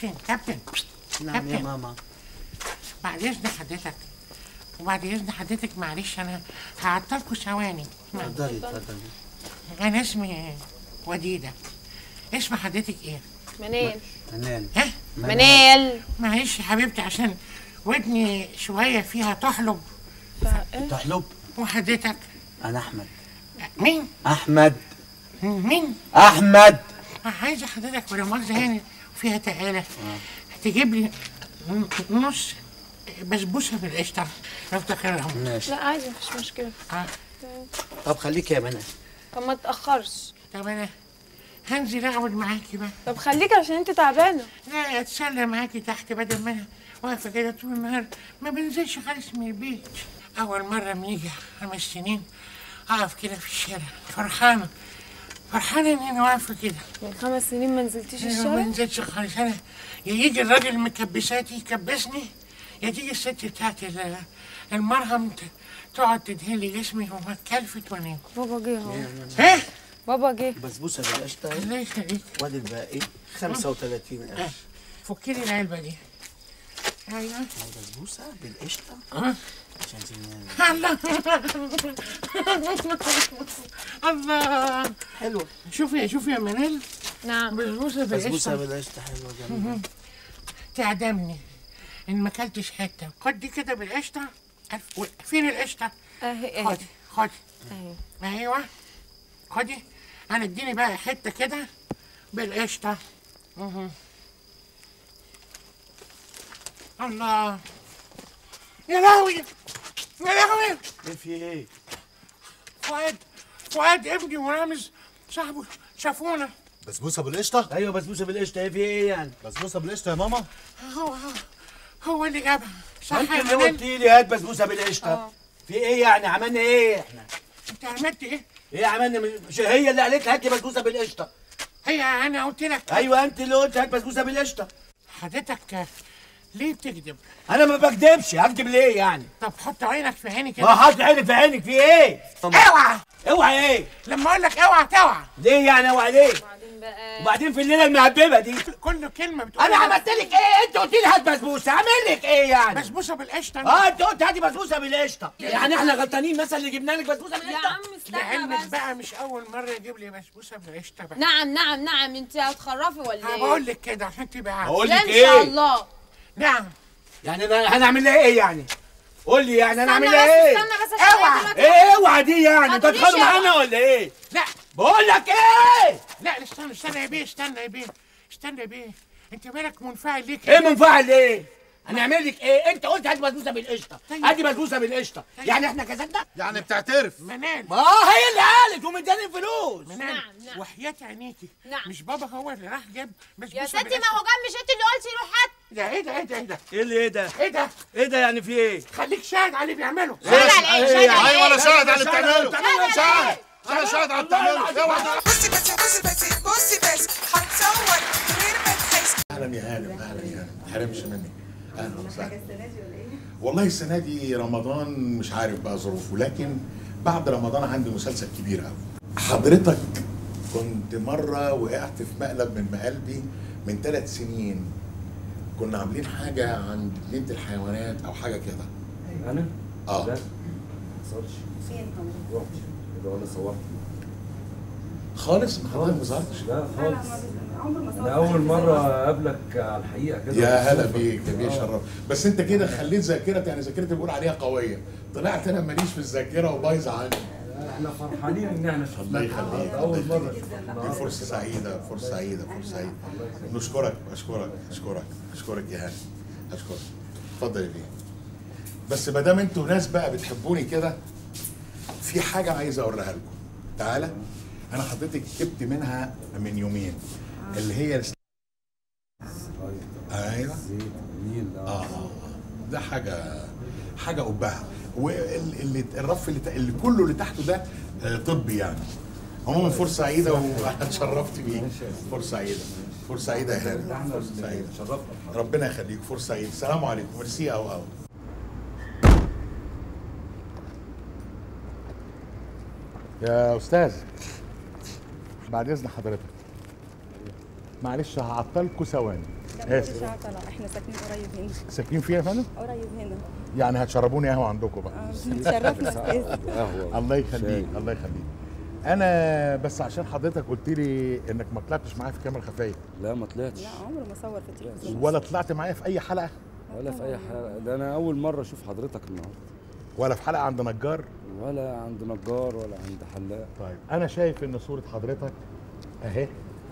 كابتن. نعم يا ماما. بعد اذن حضرتك وبعد اذن حضرتك معلش انا هعطلكوا ثواني. اتفضلي اتفضلي. انا اسمي وديده. اسم حضرتك ايه؟ منال. منال. ها؟ منال. معلش يا حبيبتي عشان ودني شويه فيها تحلب. تحلب. وحضرتك؟ انا احمد. مين؟ احمد. مين؟ احمد. عايزه حضرتك ولا مؤاخذه يعني فيها تقاله تجيب لي نص بسبوسه بالقشطه لو تاخرهم. ماشي. لا عادي مفيش مشكله. طب خليك يا منال. طب ما تاخرش. طب انا هنزل اقعد معاكي بقى. طب خليك عشان انت تعبانه. لا اتسلى معاكي تحت بدل ما انا واقفه كده طول النهار ما بنزلش خالص من البيت. اول مره من يجي 5 سنين اقف كده في الشارع فرحانه ان انا واقفه كده. من 5 سنين ما نزلتيش الشارع؟ ما نزلتش خالص. انا يا يجي الراجل مكبساتي يكبسني يا تيجي الست بتاعت المرهم تقعد تدهن لي جسمي واتكلفت وانام. بابا جه اهو. ايه؟ بابا جه. بسبوسه بالقشطه اهي. الله يخليك. وادي الباقي 35 قرش. فكي لي العلبه دي. ايوه. بسبوسه بالقشطه عشان الله الله. حلوه. شوفي يا منال. نعم. بسبوسه بالقشطه بالقشطه حلوه جميله. تعدمني ان ما اكلتش حته. خد دي كده بالقشطه. فين القشطه؟ اهي خدي اهي. ايوه خدي. انا اديني بقى حته كده بالقشطه. الله يا لهوي يا لهوي. ايه في ايه؟ فؤاد ابني ورامز صاحبه شافونا. بسبوسه بالقشطه؟ ايوه بسبوسه بالقشطه. ايه في ايه يعني؟ بسبوسه بالقشطه يا ماما؟ هو اللي جابها. صح انت يا اللي منال؟ قلت لي هات بسبوسه بالقشطه. في ايه يعني؟ عملنا ايه احنا؟ انت عملت ايه؟ ايه عملنا؟ مش هي اللي قالت لي هات لي بسبوسه بالقشطه؟ هي انا قلت لك. ايوه انت اللي قلت هات بسبوسه بالقشطه. حضرتك ليه بتكذب؟ انا ما بكدبش. هكدب ليه يعني؟ طب حط عينك في عيني كده. ما حط عينك في عينك. في ايه؟ اوعى. اوعى ايه؟ لما اقول لك اوعى توعى. ليه يعني اوعى ليه؟ وبعدين بقى وبعدين في الليله المهببه دي كل كلمه بتقول. انا عملت لك ايه؟ انت قلت لي هات بسبوسه. اعمل لك ايه يعني؟ بسبوسه بالقشطه. انت قلت هاتي بسبوسه بالقشطه. يعني احنا غلطانين مثلا اللي جبنا لك بسبوسه يا بالقشطه؟ عم استنى لعلمك بس. بقى مش اول مره يجيب لي بسبوسه بالقشطه بقى. نعم انت هتخرفي ولا ايه؟ بقول لك كده عشان تبقى عارف. اقول لا لك ان شاء ايه؟ الله. نعم. يعني انا هنعمل لها ايه يعني؟ قول لي يعني انا اعمل لها ايه؟ استنى بس اوعى. عشان ايه اوعى دي يعني؟ انت هتقوليش هتخانقوا اوعى. معانا ولا ايه؟ لا بقول لك ايه؟ لا استنى يا بيه. استنى يا بيه. انت مالك منفعل ليه ايه كده؟ منفعل ليه؟ هنعمل لك ايه؟ انت قلت هات بسبوسه بالقشطه. طيب. هاتي بسبوسه بالقشطه. طيب. يعني احنا كذبنا؟ يعني بتعترف؟ منال. هي اللي قالت ومداني الفلوس. منال. نعم. وحياة عينيكي. نعم. مش بابا هو اللي راح جاب بسبوسه يا ستي ما بالقشطة؟ هو جنب مش انت اللي قلتي روح هات. ده ايه ايه اللي ايه ده؟ ايه ده؟ ايه ده يعني في ايه؟ خليك شاهد على اللي بيعمله. شاهد على ايه؟ شاهد على ايوه انا ايه؟ شاهد على اللي بتعمله. شاهد. انا شاهد على اللي بتعمله. اوعى. بصي بس هتصور من غير ما تحس. اهلا يا هانم. ما تحرمش مني. اهلا وسهلا. والله السنه دي رمضان مش عارف بقى ظروفه، لكن بعد رمضان عندي مسلسل كبير قوي. حضرتك كنت مره وقعت في مقلب من مقالبي من 3 سنين. كنا عاملين حاجه عن جنينه الحيوانات او حاجه كده. انا؟ اه. لا ما حصلش. فين حضرتك؟ ولا صورت خالص ما حضرتك ما ظهرتش. لا خالص. انا اول مره اقابلك على الحقيقه كده. يا هلا بيك يا بيه شرف. بس انت كده خليت ذاكرتي، يعني ذاكرتي بقول عليها قويه. طلعت انا ماليش في الذاكره وبايظه عني. احنا فرحانين ان احنا شفناك. الله يخليك. اول مره دي شفناك. فرصه سعيده. نشكرك. اشكرك يا هاني. اشكرك. اتفضل يا بيه. بس ما دام انتوا ناس بقى بتحبوني كده، في حاجه عايز اوريها لكم. تعالى. انا حضرتك جبت منها من يومين اللي هي ايوه ده حاجه قبها. والرف اللي كله اللي تحته ده طبي يعني. عموما فرصه سعيده واتشرفت بيك. فرصه سعيده يا هاني. فرصه سعيده. ربنا يخليك. فرصه سعيده. السلام عليكم. ميرسي. او يا استاذ بعد اذن حضرتك معلش هعطلكوا ثواني. مش عارفه. لا احنا ساكنين قريب هنا. ساكنين فيها يا فندم؟ قريب هنا. يعني هتشربوني قهوه عندكم بقى. متشرفنا استاذ. الله يخليك الله يخليك. انا بس عشان حضرتك قلت لي انك ما طلعتش معايا في كاميرا خفيه. لا ما طلعتش. لا عمري ما صور في التلفزيون. ولا طلعت معايا في اي حلقه؟ ولا في اي حلقه، ده انا اول مره اشوف حضرتك النهارده. ولا في حلقه عند نجار؟ ولا عند نجار ولا عند حلاق. طيب انا شايف ان صوره حضرتك اهي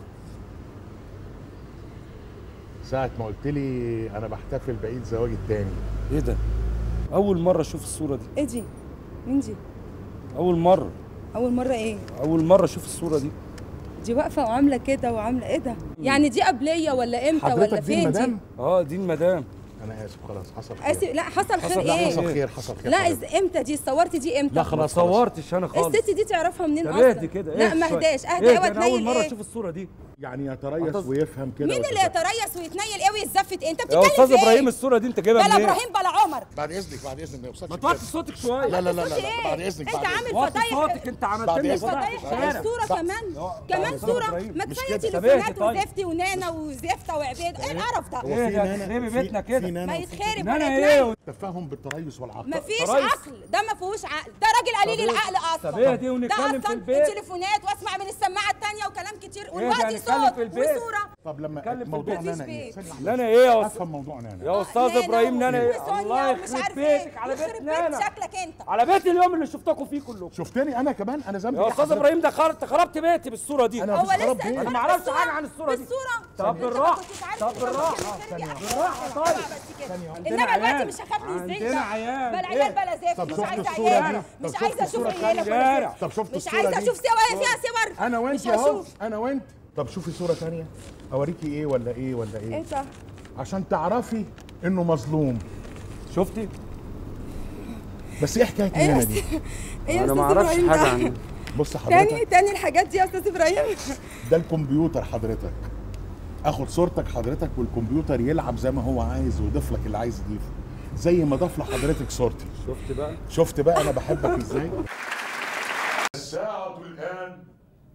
ساعه ما قلت لي انا بحتفل بعيد زواجي التاني. ايه ده؟ اول مره اشوف الصوره دي. ايه دي؟ مين دي؟ اول مره. اول مره ايه؟ اول مره اشوف الصوره دي. دي واقفه وعامله كده وعامله ايه ده؟ يعني دي قبليه ولا امتى حضرتك ولا دي فين المدام؟ دي المدام. انا اسف خلاص حصل خير. اسف. لا حصل خير ايه؟ حصل خير حصل خير. لا امتى دي؟ صورتي دي امتى؟ لا خلاص ما صورتش انا خالص. الست دي تعرفها منين طب اصلا؟ اهدي كده. لا ما اهداش. اهدى اوعى تنيل. اول مره ايه؟ اشوف الصوره دي. يعني يتريث ويفهم كده. مين اللي يتريث ويتنيل قوي يتزفت؟ انت يا بتتكلم استاذ في ايه؟ ابراهيم الصوره دي انت جايبها بلا منين؟ ابراهيم بلا عمر. بعد اذنك بعد اذنك ما يوصلش. ما توطي صوتك شويه. لا لا لا صوتي لا ايه؟ بعد اذنك انت عامل وطي فضايح. صوتك. انت عملت بعد لي إذنك. فضايح في فضايح الشارع. صورة كمان كمان صورة ما كفاية تليفونات وزفتي ونانا وزفتة وعبيد. ايه القرف ده؟ ايه ده؟ تخربي بيتنا كده. ما يتخرب نانا ولا ايه؟ يتنيل. تفاهم بالتريث والعقل. مفيش تريث. عقل. ده ما فيهوش عقل. ده راجل قليل العقل اصلا. طب ايه دي ده ونتكلم في اصلا البيت. تليفونات واسمع من السماعة التانية وكلام كتير ده والوقت هنتكلم صوت في البيت. وصورة. طب لما نتكلم في موضوع البيت. نانا ايه؟ مفيش نانا ايه يا افهم موضوع نانا. يا استاذ نانا ابراهيم نانا ايه؟ وسونيا الله ومش يخرب عارف بيتك ايه. على بيت يخرب نانا. شكلك انت. على بيت اليوم اللي شفتكم فيه كلكم. شفتني انا كمان انا ذنبي يا إيه استاذ حضرتك؟ ابراهيم ده خربت بيتي بالصوره دي. انا هو مفيش خراب لسه بيت. انا ما اعرفش حاجه عن الصوره دي. بالصورة. طب بالراحه. طب بالراحه. بالراحه طيب. انما عندنا دلوقتي عيال. مش هخاف من الزين عندنا ده. عيال. بلا عيال بلا زفت. طب مش شفت عايزه الصورة عيال. دي؟ مش طب عايزه شفت اشوف الصورة عيالك ولا شارع. زفت. طب شفت مش الصورة عايزه دي؟ اشوف فيها صور. انا وانت مش اهو هشوف. انا وانت. طب شوفي صورة ثانية اوريكي ايه ولا ايه ولا ايه؟ ايه ده؟ عشان تعرفي انه مظلوم. شفتي؟ بس ايه حكاية نانا دي؟ ايه يا انا استاذ ما اعرفش ابراهيم حاجه ده؟ عنه. بص حضرتك تاني الحاجات دي يا استاذ ابراهيم. ده الكمبيوتر حضرتك. اخد صورتك حضرتك والكمبيوتر يلعب زي ما هو عايز ويضيف لك اللي عايز يضيفه زي ما ضاف لحضرتك صورتي. شفت بقى انا بحبك ازاي؟ الساعة الآن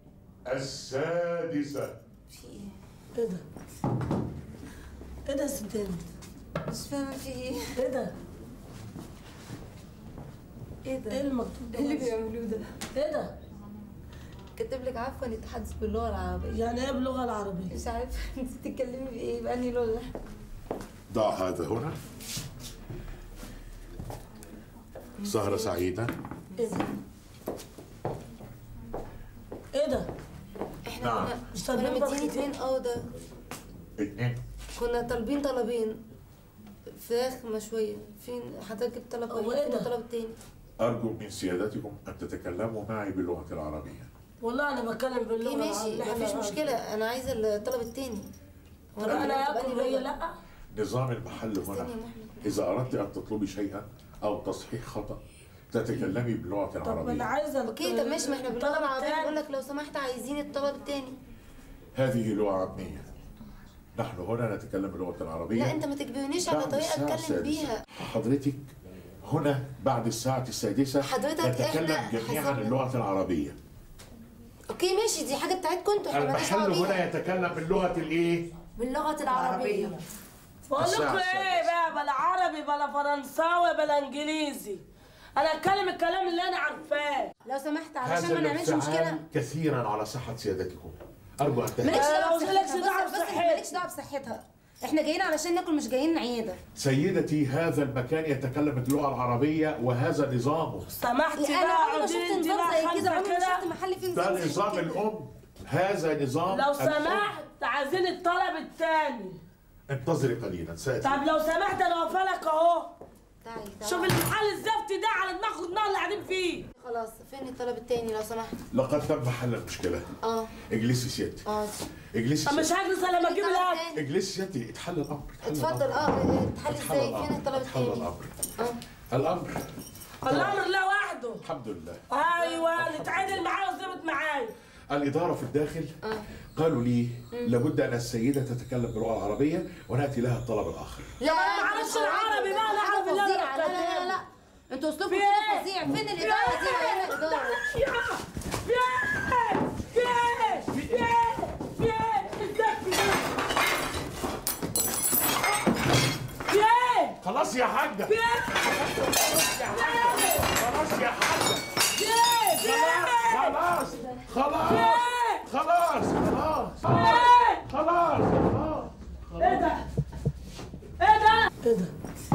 6:00. ايه ده؟ ايه ده يا ستات؟ مش فاهمة في ايه؟ ايه ده؟ ايه ده؟ ايه المكتوب ده؟ ايه اللي بيعملوه ده؟ ايه ده؟ كاتب لك عفوا يتحدث باللغة العربية. يعني ايه باللغة العربية؟ مش عارفة انت بتتكلمي بايه؟ بأنهي لغة؟ ضع هذا هنا. سهرة سعيدة. ايه ده؟ ايه ده؟ احنا نعم. كنا مش طالبين مديني بخيتين؟ 2 اوضة. 2. كنا طالبين طلبين فراخ مشوية. فين حضرتك جبت طلب هو واحد؟ ايه فين ده؟ الطلب التاني؟ أرجو من سيادتكم أن تتكلموا معي باللغة العربية. والله انا بتكلم باللغة ايه ماشي العربية. مفيش مشكلة. أنا عايزة الطلب التاني. طب انا اكل وهي لا؟ نظام المحل هنا إذا أردت أن تطلبي شيئا أو تصحيح خطأ تتكلمي باللغة طب انا العربية. عايزة اوكي طب ماشي، ما احنا باللغة الطلب العربية التاني. بقول لك لو سمحت عايزين الطلب التاني. هذه لغة عامية. نحن هنا نتكلم باللغة العربية. لا انت ما تجبرنيش على بعد طريقة الساعة اتكلم 6. بيها. حضرتك هنا بعد الساعة 6 حضرتك نتكلم احنا جميعا حسبنا. اللغة العربية. اوكي ماشي، دي حاجة بتاعتكم انتوا، احنا مالناش المحل دعوة بيها. هنا يتكلم باللغة الإيه؟ باللغة العربية. بقول لكم الساعة ايه بقى؟ بلا عربي بلا فرنساوي بلا انجليزي. انا اتكلم الكلام اللي انا عارفاه. لو سمحت علشان هذا ما نعملش الانفعال مشكلة. كثيرا على صحة سيادتكم. أرجو أن مالكش تهدأ. دعوة مالكش بصحتها. دعوة بس بصحتها. مالكش دعوة بصحتها. احنا جايين علشان ناكل مش جايين عيادة. سيدتي هذا المكان يتكلم باللغة العربية وهذا نظامه. سمحتي انا بقى عمري ما اقعدي شفت انت نظام بقى زي كده، خمسة عمري ما شفت كده. محل فيه ده نظام زي نظام كده. الأم. هذا نظام لو الأم. سمحت عايزين الطلب التاني. انتظري قليلا سأتي. طب لو سمحت انا واقفلك اهو. تعالي شوف المحل الزفت ده على دماغ اللي قاعدين فيه. خلاص فين الطلب التاني لو سمحت؟ لقد تم حل المشكلة. اجلسي سيادتي. اجلسي طب مش سيادتي. هجلس الا لما اجيب الاكل. اجلسي سيادتي. اتحل الأمر. اتفضل. اتحل ازاي؟ فين الطلب اتحل التاني؟ الأمر. الأمر. الامر لوحده. الحمد لله. ايوه نتعادل معاه وظبط معايا. الإدارة في الداخل قالوا لي لابد أن السيدة تتكلم باللغة العربية ونأتي لها الطلب الآخر. لا ما اعرفش العربي بقى، انا اعرف اللي انا لا لا لا لا انتوا اسلوبكم في كده ايه؟ فظيع. فين الإدارة دي؟ وين الإدارة؟ في ايه؟ في ايه؟ في ايه؟ في ايه؟ الزفت ده. خلاص يا حاجه خلاص يا حاجه خلاص يا حاجه خلاص خلاص خلاص خلاص خلاص خلاص. ايه ده؟ ايه ده؟ ايه ده؟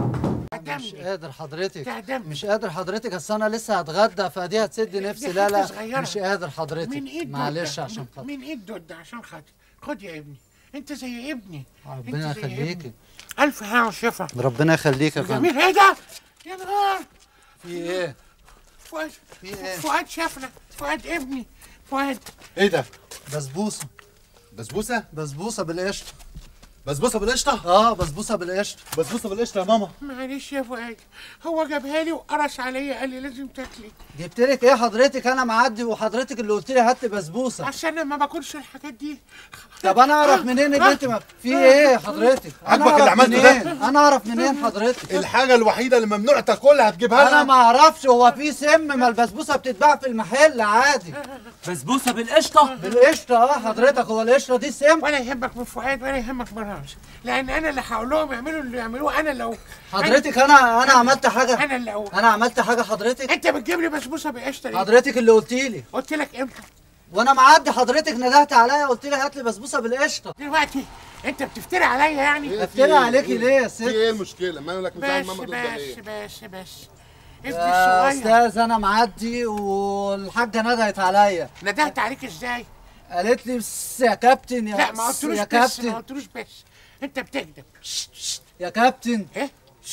مش قادر حضرتك، تعدمني. مش قادر حضرتك، اصل انا لسه هتغدى فدي هتسد نفسي. لا لا مش قادر حضرتك، من ايد معلش عشان خاطر. من ايد دود عشان خاطر. خد يا ابني، انت زي ابني. ربنا يخليكي. الف هنا وشفا. ربنا يخليك يا فندم. جميل. ايه ده؟ يا نهار. في ايه؟ فؤاد. في ايه؟ فؤاد شافنا. فؤاد ابني. فؤاد. ايه ده؟ بسبوسه. بسبوسه؟ بسبوسه بالقشطه. بسبوسه بالقشطه؟ اه بسبوسه بالقشطه. بسبوسه بالقشطه يا ماما. معلش يا فؤاد، هو جابها لي وقرص عليا قال لي لازم تاكلي. جبت لك ايه حضرتك؟ انا معدي وحضرتك اللي قلت لي هات لي بسبوسه. عشان انا ما باكلش الحاجات دي. طب انا اعرف منين ان انت في ايه حضرتك؟ عاجبك اللي عملته ده؟ انا اعرف منين حضرتك؟ الحاجه الوحيده اللي ممنوع تاكلها هتجيبها لنا؟ انا ما اعرفش، هو في سم؟ ما البسبوسه بتتباع في المحل عادي. بسبوسه بالقشطه؟ بالقشطه اه حضرتك. هو القشطه دي سم؟ ولا يهمك من فؤاد ولا يهمك من رامز، لان انا اللي هقول لهم يعملوا اللي يعملوه. انا لو حضرتك انا عملت حاجه؟ انا اللي اقول. انا عملت حاجه حضرتك؟ انت بتجيب لي بسبوسه بقشطه ليه؟ حضرتك اللي قلت لي. قلت لك امتى؟ وانا معدي حضرتك ندهت عليا قلت لي هات لي بسبوسه بالقشطه. دلوقتي انت بتفتري عليا يعني؟ افتري عليكي ليه يا ست؟ في ايه المشكله؟ ما لك بس مزعل ماما ضد بس ايه؟ بس يا ابني الصغير. استاذ انا معدي والحاجه ندهت عليا. ندهت عليك ازاي؟ قالت لي بس يا كابتن يا لا ما قلتلوش يا بس، كابتن. ما قلتلوش بس. انت بتكذب. يا كابتن. ايه؟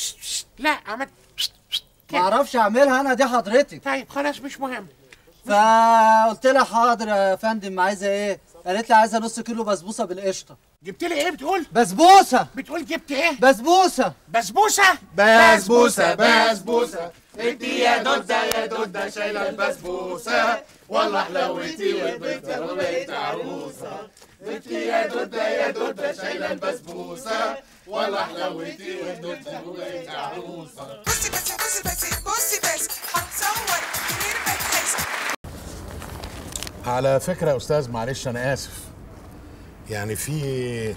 لا عملت ما اعرفش اعملها انا دي حضرتك. طيب خلاص مش مهم. فقلت لها حاضر يا فندم عايزه ايه؟ قالت لي عايزه نص كيلو بسبوسه بالقشطه. جبت لي ايه بتقول؟ بسبوسه. بتقول جبت ايه؟ بسبوسه. بسبوسه؟ بسبوسه بسبوسه ادي يا دوده يا دوده شايله البسبوسه والله حلوتي وبنت وبقيت عروسه. ادي يا دوده يا دوده شايله البسبوسه والله حلوتي وبنت وبقيت عروسه. بصي بس بصي بس بصي بس هتصور من غير ما تحس. على فكره يا استاذ معلش انا اسف، يعني في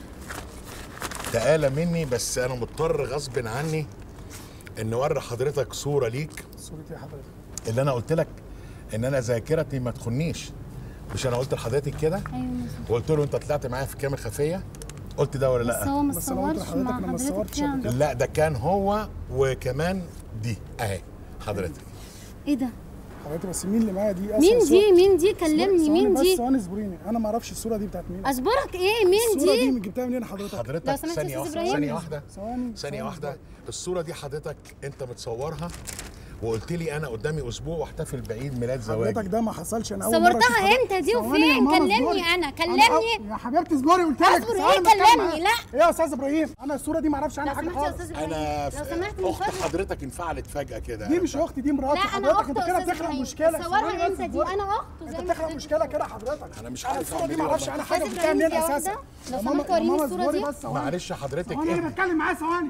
تقالة مني، بس انا مضطر غصب عني ان اوري حضرتك صوره ليك. صورة ايه حضرتك؟ اللي انا قلت لك ان انا ذاكرتي ما تخنيش، مش انا قلت لحضرتك كده؟ ايوه وقلت له انت طلعت معايا في كاميرا خفيه، قلت ده ولا لا؟ بس هو ما صورش مع حضرتك يعني. لا ده كان هو، وكمان دي اهي حضرتك. ايه ده؟ حضرتك بس مين اللي معايا دي؟ مين دي؟ كلمني مين دي؟ بس ثواني اصبريني، انا ما اعرفش الصوره دي بتاعت مين. اصبرك ايه؟ مين دي؟ الصوره دي جبتها منين حضرتك؟ حضرتك ثانيه واحده ثانيه واحده. الصوره دي حضرتك انت متصورها وقلت لي انا قدامي اسبوع واحتفل بعيد ميلاد زواجي. حضرتك ده ما حصلش. انا اول مره صورتها امتى دي وفين؟ كلمني انا كلمني يا حبيبتي اصبري قلت لك. اصبر ايه؟ كلمني. لا ايه يا استاذ ابراهيم، انا الصوره دي ما اعرفش عنها حاجه خالص. انا اخت حضرتك انفعلت فجاه كده. دي مش اختي، دي مراتي. لا انا حضرتك اخته. انت كده بتخلق مشكله. صورها امتى دي؟ انا اخته. انت بتخلق مشكله كده حضرتك. انا مش عارف الصوره دي ما اعرفش عنها حاجه. جبتها منين اساسا؟ لو سمحت وريني الصوره دي. معلش حضرتك انا اللي بتكلم معاه. ثواني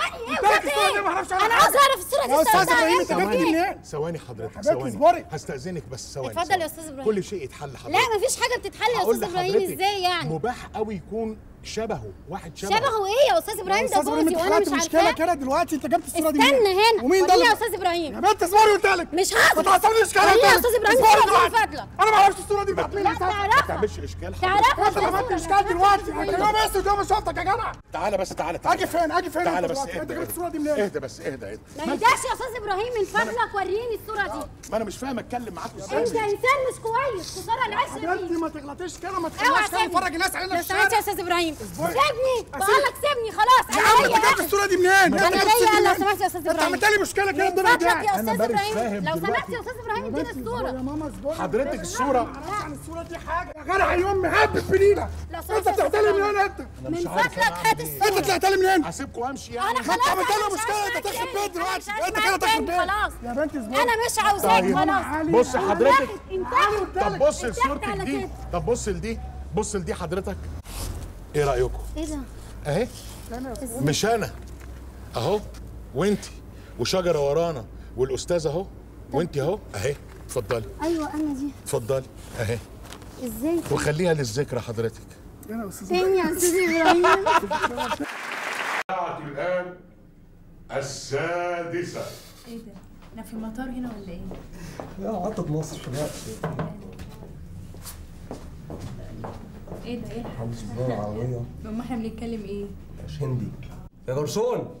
ايه؟ انا عاوز اعرف الصوره دي. يا استاذ ابراهيم انت جبت منين؟ ثواني حضرتك ثواني هستأذنك بس ثواني. اتفضل يا استاذ ابراهيم. كل شيء يتحل حضرتك. لا مفيش حاجه بتتحل يا استاذ ابراهيم. ازاي يعني؟ مباح قوي يكون شبهه واحد شبهه ايه يا استاذ ابراهيم؟ ده جوزي وانا مش عارفاه. مشكله كده دلوقتي. انت جبت الصوره دي استنى هنا. ومين ده يا استاذ ابراهيم؟ يا بنت اصبري قلت لك. مش هقدر. ما تعصبنيش كده. يا استاذ ابراهيم الصوره دي فاضله. انا ما اعرفش الصوره دي بتاعت مين. لا تعرفها. ما تعملش اشكال. تعرفها. انت عملت اشكال دلوقتي. انا بس ده شفتك يا جدع. تعالى بس تعالى. اجي فين؟ تعالى بس انت جبت الصوره دي منين؟ اهدى بس اهدى. ما يهداش يا استاذ ابراهيم من فضلك وريني الصوره دي. ما انا مش فاهم اتكلم معاك ازاي. انت انسان مش كويس. خساره العشره يا بنتي ما تغلطيش كده. ما تخليش كده نفرج الناس علينا في الشارع. يا استاذ ابراهيم سيبني. بقول لك سيبني خلاص. يا عم انت جبت الصوره دي منين؟ انا جايه. لو سمحت يا استاذ ابراهيم. انت عملت لي مشكله كده الدنيا دي. يا استاذ ابراهيم لو سمحت يا استاذ ابراهيم اديني الصوره. يا ماما اصبري. حضرتك الصوره. عن الصوره دي حاجه يا جدع. يوم مهبب بنيله. انت بتعتلي منين انت؟ من فضلك هات الصوره. انت طلعتي منين؟ هسيبكم وامشي يعني. انا خلاص. انت عملت لي مشكله. انت تخرب بيت دلوقتي. انت كده تخرب بيت. خلاص يا بنتي اصبري. انا مش عاوزاك خلاص. بص حضرتك. طب بص لصورتك دي. طب بص لدي. بص لدي حضرتك. ايه رايكم؟ ايه ده؟ اهي مش انا اهو، وانتي وشجره ورانا والاستاذ اهو، وانتي اهو اهي. اتفضلي. ايوه انا دي. اتفضلي اهي. ازاي؟ وخليها للذكرى حضرتك. انا استاذ فين يا استاذ ابراهيم؟ الساعة الآن السادسة. ايه ده؟ احنا في المطار هنا ولا ايه؟ لا محطة مصر في الوقت. ايه ده؟ ايه محمد صباح العربية. امال احنا بنتكلم ايه؟ هندي. يا جرسون،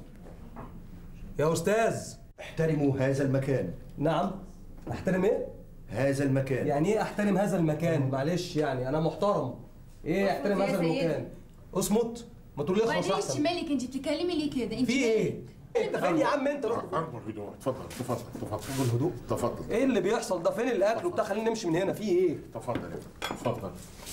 يا أستاذ، احترموا هذا المكان. نعم. احترم ايه؟ هذا المكان. يعني ايه احترم هذا المكان؟ معلش يعني انا محترم. ايه احترم هذا المكان؟ اصمت، ما تقولي اخلص وبعدين احسن. مالك انت بتتكلمي ليه كده؟ انت في ايه؟ انت فين يا عم انت؟ روح هدوء. اتفضل. بالهدوء. تفضل. ايه اللي بيحصل ده؟ فين الاكل وبتاع؟ خلينا نمشي من هنا. في ايه؟ تفضل.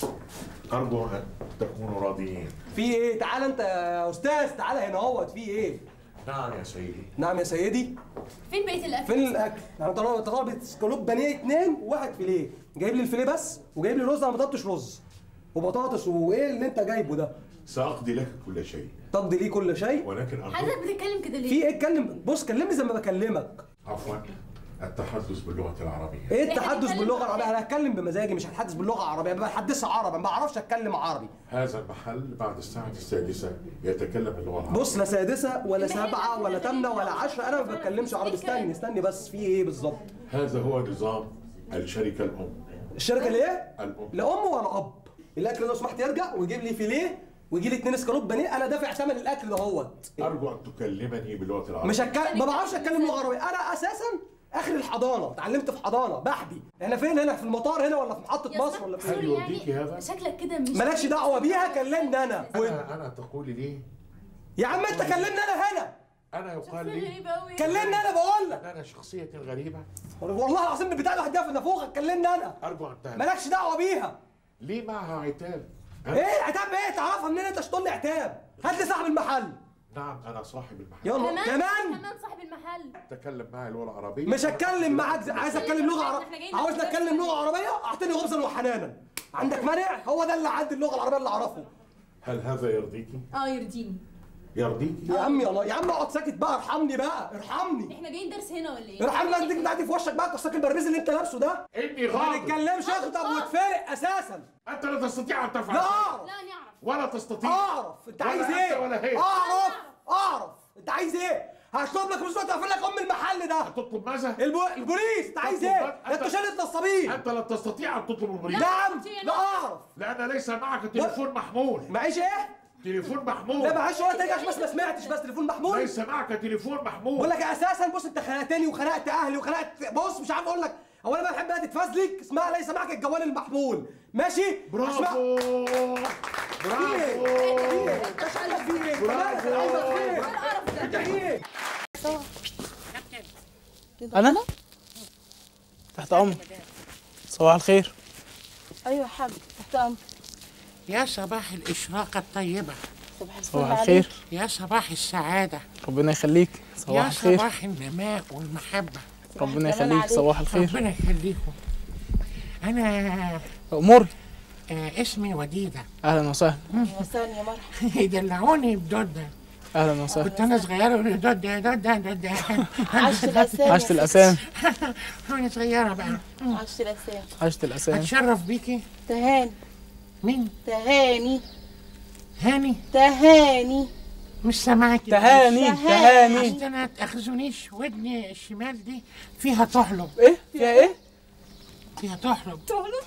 ارجو ان تكونوا راضيين. في ايه؟ تعال انت يا استاذ، تعال هنا اهوت. في ايه؟ نعم يا سيدي. نعم يا سيدي. فين بقيه الاكل؟ فين الاكل؟ يعني طلبت اسكالوب بانيه 2 وواحد فيليه، جايب لي الفيليه بس وجايب لي رز. انا ما طلبتش رز وبطاطس. وايه اللي انت جايبه ده؟ ساقضي لك كل شيء. تقضي لي كل شيء؟ ولكن حضرتك بتتكلم كده ليه؟ في ايه؟ اتكلم. بص كلمني زي ما بكلمك. عفوا. التحدث باللغة العربية. ايه التحدث باللغة العربية؟ انا هتكلم بمزاجي، مش هتحدث باللغة العربية. انا بحدثها عربي، ما بعرفش اتكلم عربي. هذا المحل بعد الساعة السادسة يتكلم اللغة العربية. بص، لا سادسة ولا 7 ولا 8 ولا 10، انا ما بتكلمش عربي. استني بس. في ايه بالظبط؟ هذا هو نظام الشركة الأم. الشركة الايه؟ الأم. لا أم ولا أب. الأكل لو سمحت يرجع ويجيب لي فيليه ويجي لي 2 اسكالوب بانيه. أنا دافع ثمن الأكل دهوت. أرجو أن تكلمني باللغة العربية. مش ما بعرفش أتكلم لغة عربية. أنا أساسا آخر الحضانة، اتعلمت في حضانة بحبي. احنا فين هنا؟ في المطار هنا ولا في محطة مصر ولا فين؟ هل يرضيكي هذا؟ شكلك كده مش مالكش دعوة بيها، كلمني أنا. أنا تقولي ليه؟ يا عم أنت كلمني أنا هنا. أنا يقال لي كلمني أنا بقول لك. أنا شخصية غريبة. والله العظيم البتاع اللي هتجيبها في نافوخك. كلمني أنا. أرجو أن تهدى. مالكش دعوة بيها. ليه معها عتاب؟ إيه عتاب إيه؟ تعرفها منين أنت؟ تقول لي عتاب. هات لي صاحب المحل. نعم أنا صاحب المحل. يلا كمان صاحب المحل. تكلم معي اللغة العربية. مش هتكلم معاك. عايز اتكلم لغه عربيه. عاوزني اتكلم لغه عربيه؟ اعطيني غمزا وحنانا. عندك مانع؟ هو ده اللي عندي اللغه العربيه اللي اعرفه. هل هذا يرضيكي؟ يرضيني. يرضيكي؟ يا عم يلا يا عم اقعد ساكت بقى. ارحمني بقى، ارحمني. احنا جايين درس هنا ولا ايه؟ ارحمني بقى. اديك بتاعتي في وشك بقى. قصتك البربيز اللي انت لابسه ده. إني ما غاضب. تتكلمش. اخطب وتفارق اساسا. أنت لا تستطيع أن تفعل. لا اعرف. لا نعرف. ولا تستطيع. اعرف. انت عايز ولا ايه؟ أنت ولا هي. اعرف. انت عايز ايه؟ هشطب لك فلوس وهقفل لك المحل ده. تطلب ماذا؟ البوليس. انت عايز ايه؟ انت شلت نصابين. أنت لا تستطيع أن تطلب البوليس. نعم. لا اعرف. لأن ليس معك تليفون محمول. معيش ايه؟ تليفون محمول. لا معلش ولا ترجعش. بس ما سمعتش. بس تليفون محمول. ليس معك تليفون محمول. بقول لك اساسا بص، انت خنقتني وخنقت اهلي وخنقت. بص مش عارف اقول لك. هو انا بحب بقى تتفزلك. اسمها ليس معك الجوال المحمول. ماشي؟ برافو. برافو. انت شايف في ايه؟ برافو. ايه؟ أنا؟ تحت أمرك. صباح الخير. ايوه يا حاج، تحت امرك. يا صباح الإشراقة الطيبة. صباح الخير. يا صباح السعادة. ربنا يخليك. صباح يا الخير. صباح النماء والمحبة. ربنا يخليك. صباح الخير. ربنا يخليكم. أنا أمور. اسمي وديدة. أهلا وسهلا. وسهلا يا مرحبا. يدلعوني بدودة. أهلا وسهلا. كنت أنا صغيرة يقولوا لي دودة. عشت الاسامي. عشت الأسامي. وأنا صغيرة بقى. عشت الاسامي. عشت الأسامي. أتشرف بيكي. تهاني. مين؟ تهاني. هاني. تهاني. مش سامعك. تهاني. عشان أنا تأخذونيش. ودني الشمال دي فيها تحلب. إيه؟ فيها إيه؟ فيها تحلب.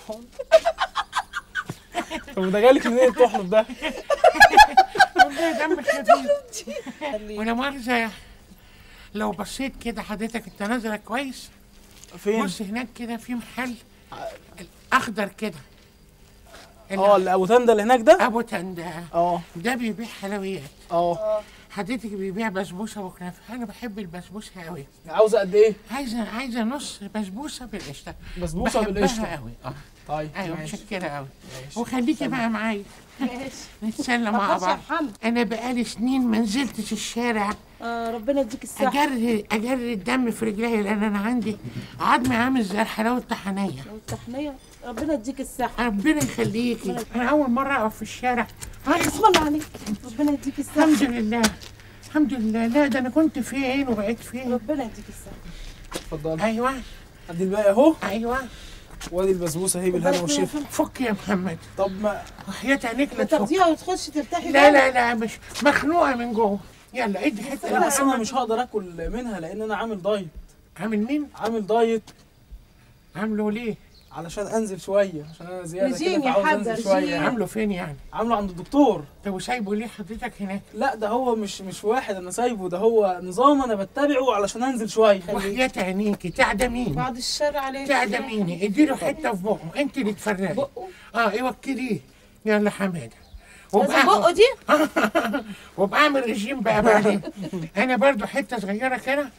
طب ده جالك منين التحلب ده؟ والله دم خفيف. ولا مؤاخذة لو بصيت كده حضرتك انت نازلة كويس. فين؟ بص هناك كده في محل اخضر كده. اللي ابو تندة اللي هناك ده؟ ابو تندة. ده بيبيع حلويات. حضرتك بيبيع بسبوسه وكنافه. انا بحب البسبوسه قوي. عاوزه قد ايه؟ عايزه نص بسبوسه بالقشطه. بسبوسه بالقشطه قوي. طيب ايوه ماشي. متشكره قوي. وخليكي بقى معايا. ماشي. نتسلى مع بعض. انا بقالي سنين ما نزلتش الشارع. ربنا يديك الصحة. اجري الدم في رجلي لان انا عندي عظمي عامل زي الحلاوه الطحنيه. الطحنيه. ربنا يديك الصحة. ربنا يخليكي. انا اول مرة اقف في الشارع. اسم الله عليك. ربنا يديك الصحة. الحمد لله. الحمد لله. لا ده انا كنت فين وبقيت فين. ربنا يديك الصحة. اتفضل. ايوه. ادي الباقي اهو. ايوه. وادي البسبوسه اهي بالهنا والشفا. فك يا محمد. طب ما وحياة عينيك لا تاخديها وتخشي ترتاحي. لا مش مخنوقة من جوه. يلا ادي حته. لا اصل انا مش هقدر اكل منها لان انا عامل دايت. عامل مين؟ عامل دايت. عامله ليه؟ علشان انزل شويه، عشان انا زياده رجيم كده يا فعاوز حاج، انزل رجيم. شويه. عامله فين يعني؟ عامله عند الدكتور. طب وسايبه ليه حضرتك هناك؟ لا ده هو مش واحد انا سايبه، ده هو نظام انا بتبعه علشان انزل شويه. وحياة عينيكي تعدميني. بعد الشر عليك. تعدميني، اديله حته في بقه، انت اللي تفرقي. بقه؟ وكليه. يلا حماده. لازم بقه دي؟ وابقى اعمل رجيم بقى بعدين. انا برضو حته صغيره كده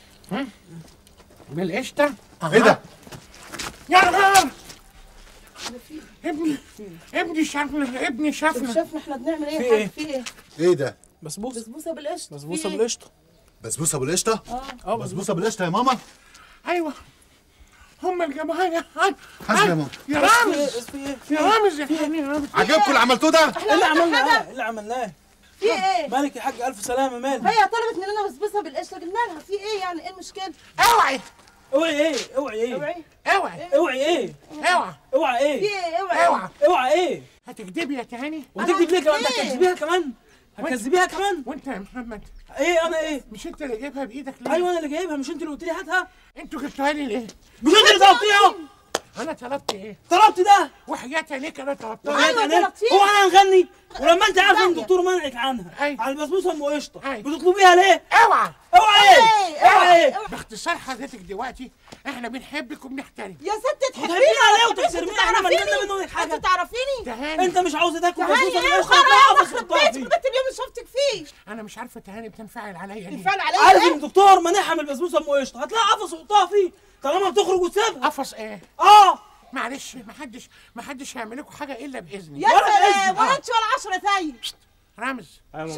بالقشطه. ايه ده؟ يا نهار! ابني شافنا، ابني شافنا. شافنا احنا بنعمل ايه في يا ايه؟ حاج؟ في ايه؟ ايه ده؟ بسبوسه. بسبوسه بالقشطه. بسبوسه بالقشطه. بسبوسه بالقشطه؟ بسبوسه بالقشطه يا ماما؟ ايوه هم اللي جابوها لي. حسبي يا ماما. يا رامز يا رامز يا حبيبي. عجبكم اللي عملتوه ده؟ ايه اللي عملناه؟ ايه اللي عملناه؟ في ايه؟ مالك يا حاج؟ الف سلامه. مالك؟ هي طلبت مننا بسبوسه بالقشطه جبنا لها. في ايه يعني؟ ايه المشكله؟ اوعي اوعي ايه؟ اوعي ايه؟ اوعي اوعي ايه؟ اوعي اوعي ايه؟ في ايه؟ اوعي اوعي ايه؟ هتكدبي يا تهاني؟ وتكدب ليه كمان؟ انت هتكذبيها كمان؟ هتكذبيها كمان؟ وانت يا محمد ايه انا ايه؟ مش انت اللي جايبها بايدك ليه؟ ايوه انا اللي جايبها، مش انت اللي قلت لي هاتها؟ انتوا جبتوها لي ليه؟ مش انت اللي طلبتيها؟ انا طلبت ايه؟ طلبت ده؟ وحياة عينيك انا طلبتها. هو انا هنغني؟ ولما انت عارفه ان الدكتور منعك عنها على البسبوسه ام قشطه بتطلبيها ليه؟ اوعى اوعى ايه؟ اوعى ايه؟ باختصار حضرتك دلوقتي احنا بنحبك وبنحترم. يا ست تحبيني عليه وتكسرميني، احنا مالنا منك حاجه. انت تعرفيني؟ تهاني انت مش عاوزه تاكل بسبوسه تهاني ايه بالقشطه وخلاص وتقعد يخرب بيتك بنت اليوم اللي شفتك فيه. انا مش عارفه تهاني بتنفعل عليا ليه؟ تنفعل عليا عارف ايه؟ ان الدكتور مانعها من البسبوسه ام قشطه، هتلاقي قفص وحطها فيه طالما بتخرج وتسيبها. قفص ايه؟ معلش محدش هيعمل لكم حاجه الا باذني. يا سلام ولا انت ولا 10 زي رامز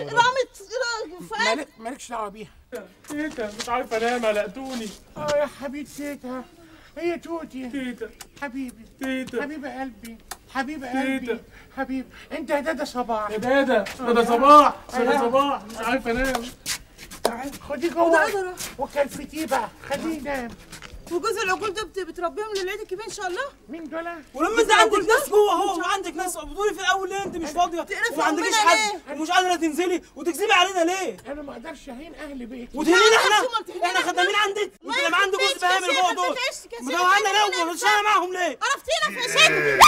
مالكش دعوه بيها. تيتا مش عارف انام قلقتوني. يا حبيبتي تيتا، هي توتي. تيتا حبيبي تيتا حبيب قلبي حبيب قلبي حبيب. انت يا دادا صباح. يا دادا ده صباح ده صباح مش عارف انام. تعالي خدي جوه وكلفتيه بقى خليه ينام. وجوز العقول ده بتربيهم للعيد الكبير ان شاء الله؟ مين دول؟ ولما انت عندك ناس جوه اهو وعندك ناس بتقولي في الاول ليه انت مش فاضيه وما عندكيش حد ومش قادره تنزلي وتكذبي علينا ليه؟ انا ما اقدرش اهين اهل بيتي. وتهينينا احنا خدامين عندك؟ انت لما عندك جوز بهام اللي جوه دول مدوعنا ليه ومش انا معاهم ليه؟ عرفتينا في عشان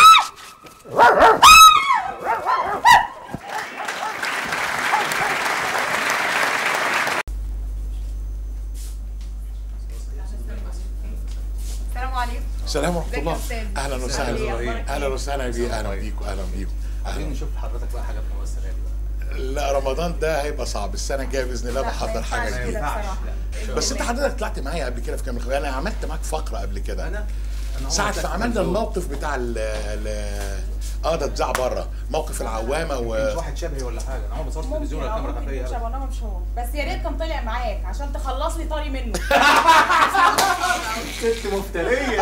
السلام عليكم. السلام ورحمه الله. اهلا ازيك وسهلا. اهلا وسهلا بيك. اهلا بيكم. اهلا بيكم. عايزين نشوف حضرتك بقى حاجه في النص السنه دي بقى. لا رمضان ده هيبقى صعب، السنه الجايه باذن الله بحضر حاجه جديده. بس انت حضرتك طلعت معايا قبل كده في كامل الخير، انا عملت معاك فقره قبل كده. انا ساعة ما عملنا الموقف بتاع ده اتذاع بره، موقف العوامه مش واحد شبهي ولا حاجه، انا عمري بصورت التلفزيون ولا كاميرا خفيه. مش انما مش هو، بس يا ريت كان طلع معاك عشان تخلصني طري منه. ست مفتريه.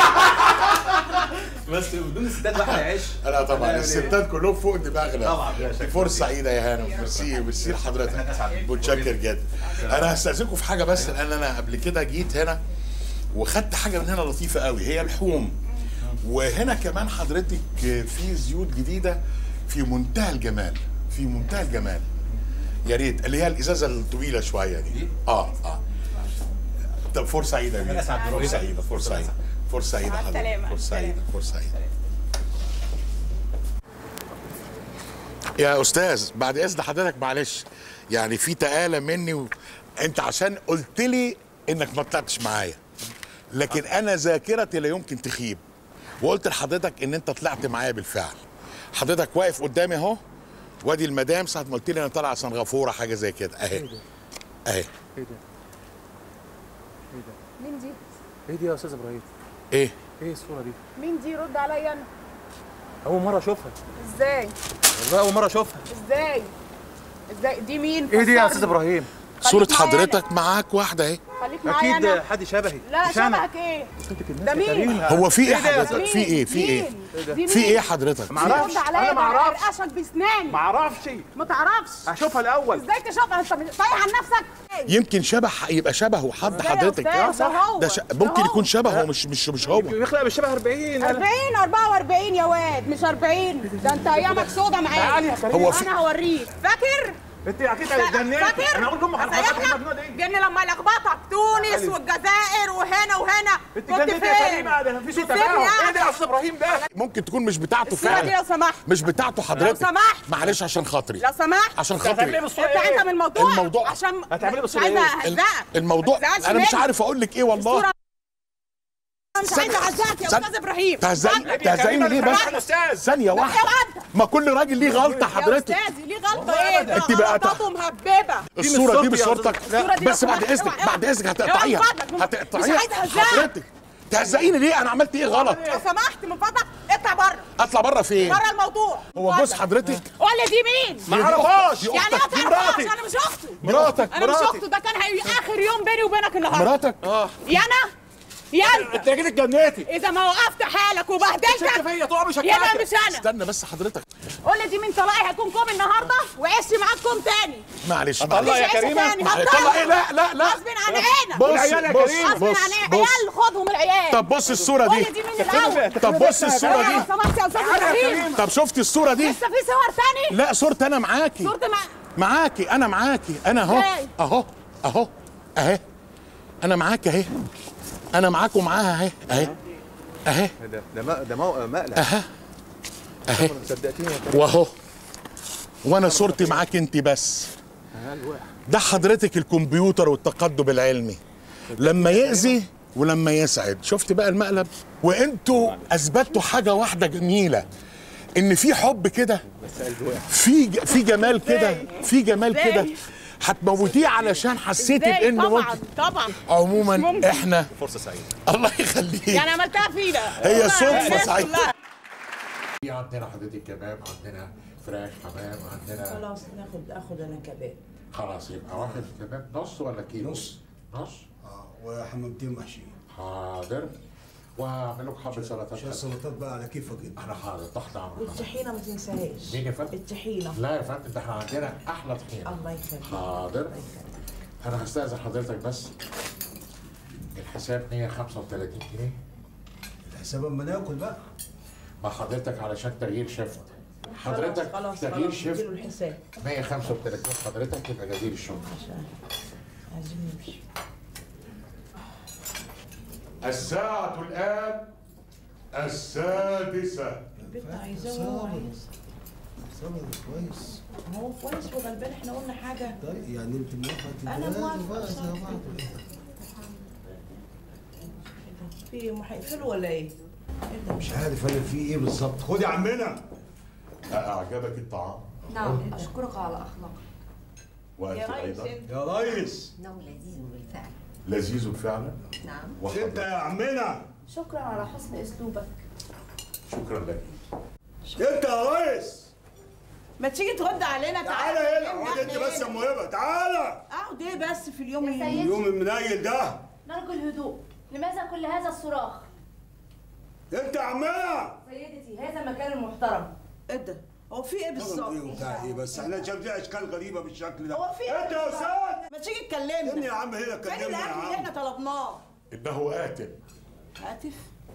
بس بدون الستات واحد يعيش. لا طبعا الستات كلهم فوق دماغنا. طبعا فرصه سعيده يا هانم. ميرسي لحضرتك، متشكر جدا. انا هستاذنكم في حاجه بس، لان انا قبل كده جيت هنا وخدت حاجه من هنا لطيفه قوي، هي لحوم. وهنا كمان حضرتك في زيوت جديده في منتهى الجمال، في منتهى الجمال. يا ريت اللي هي الازازه الطويله شويه دي. طب فرصه سعيده يا فرصه سعيده. فرصه سعيده. فرصه سعيده حضرتك. فرصه سعيده. فرصه سعيده. يا استاذ بعد اذن حضرتك معلش، يعني في تقاله مني انت عشان قلت لي انك ما طلعتش معايا، لكن انا ذاكرتي لا يمكن تخيب، وقلت لحضرتك ان انت طلعت معايا بالفعل. حضرتك واقف قدامي اهو، وادي المدام ساعه ما قلت لي انا طالع عشان غفوره حاجه زي كده اهي. اهي. ايه ده؟ مين دي؟ ايه دي يا استاذ ابراهيم؟ ايه الصوره دي؟ مين دي؟ رد عليا انا. اول مره اشوفها. ازاي؟ والله اول مره اشوفها. ازاي دي مين؟ ايه دي يا استاذ ابراهيم؟ صورة حضرتك معاك واحدة اهي. خليك معايا انا. اكيد حد شبهي. لا شبهك ايه؟ ده مين؟ هو في ايه حضرتك؟ في ايه؟ في ايه؟ في ايه حضرتك؟ معرفش. انا ما اعرفش. ارقشك باسناني. ما اعرفش. ما تعرفش. اشوفها الاول. ازاي تشوفها؟ انت طايح عن نفسك؟ يمكن يبقى شبهه حد حضرتك. ده ممكن يكون شبهه مش هو. بيخلق بالشبه 40 44 يا واد، مش 40. ده انت ايامك سودا معايا. هو انا هوريك. فاكر انت اكيد اتجننتي. انا اقول لامك على الحاجات المجنونه دي. جن لما لخبطك تونس والجزائر وهنا وهنا. انت اتجننتي يا كريمه، ده مفيش تفاهم. ايه ده يا استاذ ابراهيم ده؟ ممكن تكون مش بتاعته الصورة فعلا. دي لو سمحت. مش بتاعته حضرتك. لو سمحت. معلش عشان خاطري. لو سمحت. عشان خاطري. انت من الموضوع عشان هتعملي مش عايزه اهزقك. الموضوع انا مش عارف اقول لك ايه والله. مش عايزه اهزقك يا استاذ ابراهيم. تهزقيني ليه بس؟ ثانية واحدة. ما كل راجل ليه غلطة حضرتك. يا استاذي ليه غلطة ايه؟ ده انت بقى غلطاته مهببة. الصورة دي بصورتك بس بعد اذنك بعد اذنك هتقطعيها. مش عايزه اهزقك. حضرتك تهزقيني ليه؟ انا عملت ايه غلط؟ لو سمحت من فضلك اطلع بره. اطلع بره فين؟ بره الموضوع. هو جوز حضرتك؟ ولا دي مين؟ ما اعرفهاش. يعني ايه تعرفهاش؟ انا مش اخته. مراتك. انا مش اخته، ده كان اخر يوم بيني وبينك النهارده. مراتك؟ يا انا يلا انت كده اتجننتي. اذا ما وقفت حالك وبهدلتك فيا طبعا مش يبقى مش انا. استنى بس حضرتك. قول لي دي مين طلاقي هيكون كوم النهارده وعشت معاك كوم تاني. معلش اطلع يا كريمه. اطلع ايه؟ لا غصب عن عينك. بص العيال يا كريم. غصب عن عيال خدهم العيال. طب بص الصورة دي. قول لي دي مين الاول. طب بص الصورة دي. لو سمحت يا استاذ ابراهيم. طب شفتي الصورة دي؟ لسه في صور تاني؟ لا صورتي انا معاكي. صورتي معاكي انا معاكي انا اهو اهي انا معاكي اهي. انا معاك ومعاها اهي ده مقلب اهي واهو. وانا صورتي معاك انت بس. ده حضرتك الكمبيوتر والتقدم العلمي لما يأذي ولما يسعد. شفت بقى المقلب؟ وانتوا اثبتوا حاجه واحده جميله، ان في حب كده، في جمال كده، في جمال كده هتموتيه علشان حسيتي بان طبعا عموما احنا فرصه سعيده. الله يخليك. يعني عملتها فينا هي صدفه سعيده. في عندنا حضرتك كباب، عندنا فراخ حمام، عندنا خلاص اخد انا كباب. خلاص يبقى واحد كباب نص ولا كيلو؟ نص. وحمامتين محشيين. حاضر. وهعمل لك حبه سلطات. شويه سلطات بقى على كيفك انت. انا حاضر تحت امرك. والطحينه ما تنساهاش. مين يا فندم؟ الطحينه. لا يا فندم ده احنا عندنا احلى طحينه. الله يخليك. حاضر. انا هستأذن حضرتك بس. الحساب 135 جنيه. الحساب اما ناكل بقى. مع حضرتك علشان تغيير شفت. حضرتك تغيير شفت 135 حضرتك يبقى جزيل الشكر. عايزين نمشي. الساعة الآن السادسة. البنت عايزاه صبر كويس. هو كويس وغلبان، احنا قلنا حاجه. طيب يعني انت موافقه؟ انا موافقه. في هيقفلوا ولا ايه؟ مش عارف انا في ايه بالظبط. خد يا عمنا. أعجبك الطعام؟ نعم أشكرك على أخلاقك. وأنت أيضا؟ يا ريس. إنه لذيذ بالفعل. لذيذ فعلا؟ نعم. انت يا عمنا. شكرا على حسن أسلوبك. شكرا لك. انت يا ريس. ما تيجي ترد علينا. تعالى هنا. اقعد انت بس يا مهبه. تعالى. اقعد ايه بس في اليوم اليوم المنيل ده. نرجو الهدوء. لماذا كل هذا الصراخ؟ انت يا عمنا. سيدتي هذا مكان المحترم. ايه ده؟ هو في ايه بالظبط؟ ايه وبتاع ايه بس احنا شايفين اشكال غريبه بالشكل ده. هو في ايه؟ انت يا استاذ. ما تيجي تكلمنا. استني يا عم هنا كلمني يا عم. فين الاكل اللي احنا طلبناه؟ إنه آتٍ. هاتف.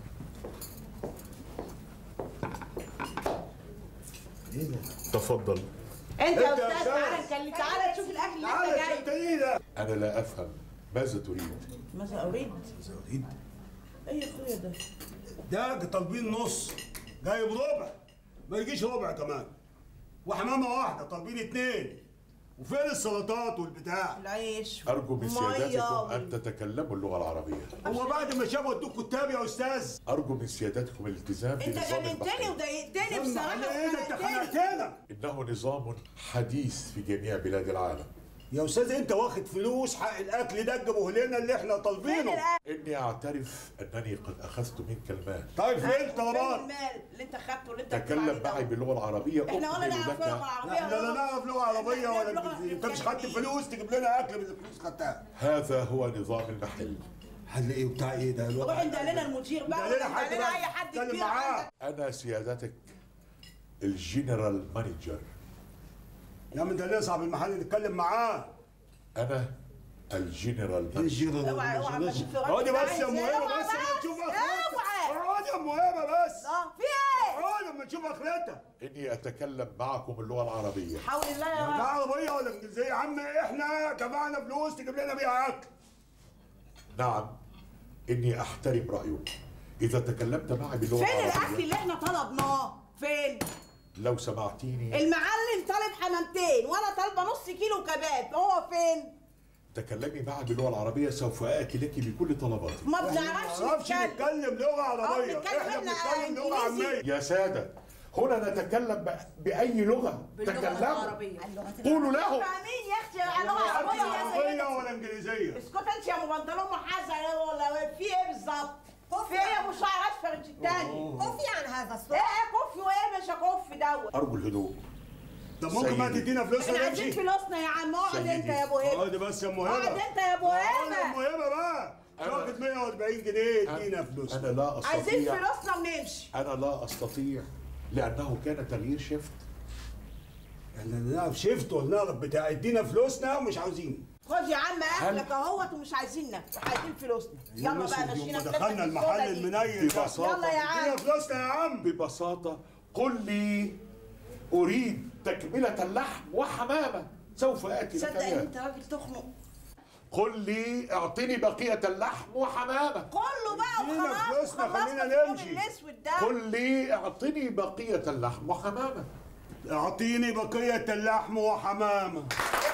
ايه ده؟ تفضل. انت يا استاذ تعالى نكلم. تعالى تشوف الاكل اللي انت جاي. أنا لا أفهم. ماذا تريد؟ ماذا اريد؟ ايه يا اخويا ده؟ طالبين نص جايب ربع، ما يجيش ربع كمان، وحمامه واحده طالبين 2. وفين السلطات والبتاع؟ العيش. أرجو من سيادتكم أن تتكلموا اللغة العربية. هو بعد ما شافوا ادوك كتاب يا استاذ؟ أرجو من سيادتكم الالتزام بنظام البحر. انت جننتني وضايقتني بصراحه. ايه ده؟ انت خنقتنا. إنه نظام حديث في جميع بلاد العالم. يا استاذ انت واخد فلوس حق الاكل ده تجيبه لنا اللي احنا طالبينه. إني أعترف أنني قد أخذت منك المال. طيب فين الطلبات؟ المال اللي انت خدته اللي انت تكلم معي باللغة العربية. احنا ولا نعرف لغة عربية. احنا لا نعرف لغة عربية ولا انجليزية. انت مش خدت فلوس تجيب لنا اكل بالفلوس خدتها. هذا هو نظام المحل. حل ايه وبتاع ايه ده؟ روح انت لنا المدير بقى. انت لنا حد اي حد كبير معاه. أنا سيادتك الجنرال مانجر. يا عم انت ليه صاحب المحل نتكلم معاه؟ أنا الجنرال مانجر. الجنرال اوعى اقعدي بس يا مهمة بس نشوف. اوعى اقعد يا ام هبه بس. في ايه؟ اقعد لما نشوف اخرتها. اني اتكلم معكم اللغه العربيه. حول الله يا رب. لا عربيه ولا انجليزيه يا عم، احنا دفعنا فلوس تجيب لنا بيها اكل. نعم، اني احترم رايكم. اذا تكلمت معي باللغه فين العربيه الاكل اللي احنا طلبناه؟ فين؟ لو سمعتيني المعلم طالب حمامتين وانا طالبه نص كيلو كباب، هو فين؟ تكلمي معي باللغه العربيه سوف اتي لك بكل طلباتك. ما بنعرفش نتكلم لغه عربيه، احنا بنتكلم لغه عاميه. يا ساده، هنا نتكلم باي لغه تكلموا. قولوا له. فاهمين يا اختي لغه عربيه ولا انجليزيه؟ اسكت انت يا ام بنطلون محزن ولا في ايه بالظبط؟ في ايه يا ابو شعر اصفر انت التاني؟ كفي عن هذا الصوت. ايه كفي وايه مش هكفي دوت. ارجو الهدوء. طب ممكن ما تدينا فلوسنا احنا نمشي؟ عايزين فلوسنا يا عم. اقعد انت يا ابو هبه. اقعد بس يا ام هبه. اقعد انت يا ابو هبه. اقعد يا ام هبه بقى. شوكة 140 جنيه ادينا فلوسنا. انا لا استطيع. عايزين فلوسنا ونمشي. انا لا استطيع لانه كان تغيير شيفت. احنا نعرف شيفت ولا نعرف بتاع ادينا فلوسنا ومش عاوزين. خد يا عم اكلك اهوت ومش عايزينك، عايزين فلوسنا. يلا بقى مشينا دخلنا المحل المنيل ببساطه. يلا يا عم ادينا فلوسنا يا عم. ببساطه قل لي اريد تكمله اللحم وحمامه سوف اتي لك. تصدق ان انت راجل تخنق. قل لي اعطني بقيه اللحم وحمامه. كله بقى ادينا وخلاص. فلوسنا خلينا نمشي. الاسود ده. قل لي اعطني بقيه اللحم وحمامه. اعطيني بقيه اللحم وحمامه.